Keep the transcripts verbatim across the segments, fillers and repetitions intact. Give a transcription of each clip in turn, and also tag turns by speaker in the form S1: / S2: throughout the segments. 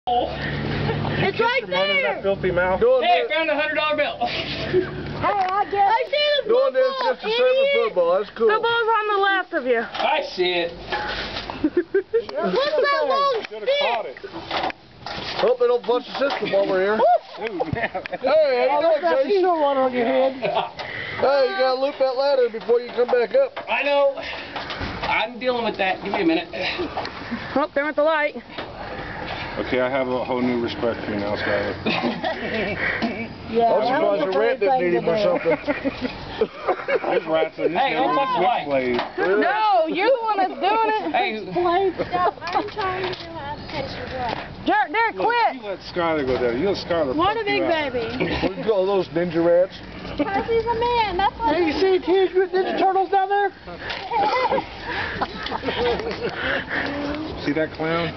S1: It's right there.
S2: That filthy mouth.
S3: Doing
S4: Hey,
S3: this,
S4: I found a hundred dollar bill.
S1: Hey, I get I see the
S3: doing this
S1: football,
S3: just to save the football. That's cool.
S5: Football's on the left of you.
S4: I see it.
S1: What's that long
S2: Should have caught
S1: stick?
S2: it.
S3: Hope they don't flush the system while we're here.
S2: Dude, man.
S3: Hey, how you doing,
S1: That's
S3: Chase?
S1: still one on your head.
S3: Hey, you gotta loop that ladder before you come back up.
S4: I know. I'm dealing with that. Give me a minute.
S5: Oh, there went the light.
S2: Okay, I have a whole new respect for you now, Skyler.
S1: Yeah,
S3: I'm surprised the rat didn't eat him or something.
S2: These rats are
S4: Hey, don't touch the light.
S2: switchblade.
S5: No, you're the one that's doing it.
S4: Hey,
S1: No, I'm trying to know how to catch the rat.
S5: Derek, Derek,
S2: Look,
S5: quit.
S2: you let Skyler go down. You let Skyler
S1: What
S2: fuck
S1: a big
S2: you out.
S1: baby.
S3: What do you call those ninja rats?
S1: Because he's a man, that's what
S6: Hey, you see Teenage Mutant Ninja Turtles down there?
S2: See that clown?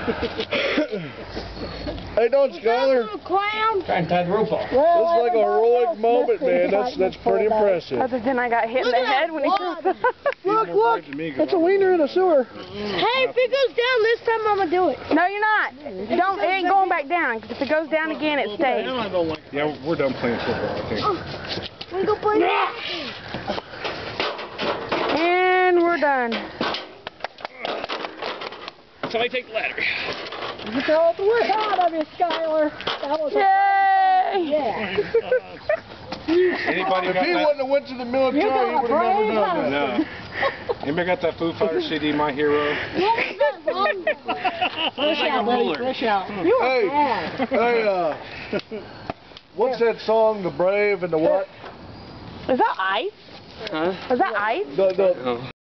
S3: How you doing, Skyler?
S1: little clown.
S4: trying to tie the roof off.
S1: Well,
S3: That's like a heroic moment, man. That's that's pretty impressive.
S5: Other than I got hit in
S1: Look
S5: the
S1: at
S5: head
S1: that
S5: when he
S1: blood.
S5: threw
S6: Look, look! It's a wiener in a sewer.
S1: Hey, if it goes down this time, I'm going to do it.
S5: No, you're not. Don't. It ain't going back down. 'Cause if it goes down again, it stays.
S2: Yeah, we're done playing football, I think.
S1: We go play that.
S5: And we're done.
S4: Somebody take the ladder.
S6: You fell out the way. Proud of you, Skyler. That was a
S5: Yay!
S6: yeah.
S2: Anybody
S3: If
S2: got
S3: he
S2: that?
S3: wouldn't have went to the military, he
S6: got a
S3: would have never
S6: brain
S3: done that.
S2: No. Anybody got that Foo Fighters C D, My Hero?
S6: Fresh out, buddy. Fresh out.
S1: You are
S3: Hey,
S1: bad.
S3: hey, uh, what's that song, The Brave and the what?
S5: Is that ice?
S4: Huh?
S5: Is that ice?
S3: The, the,
S4: Oh.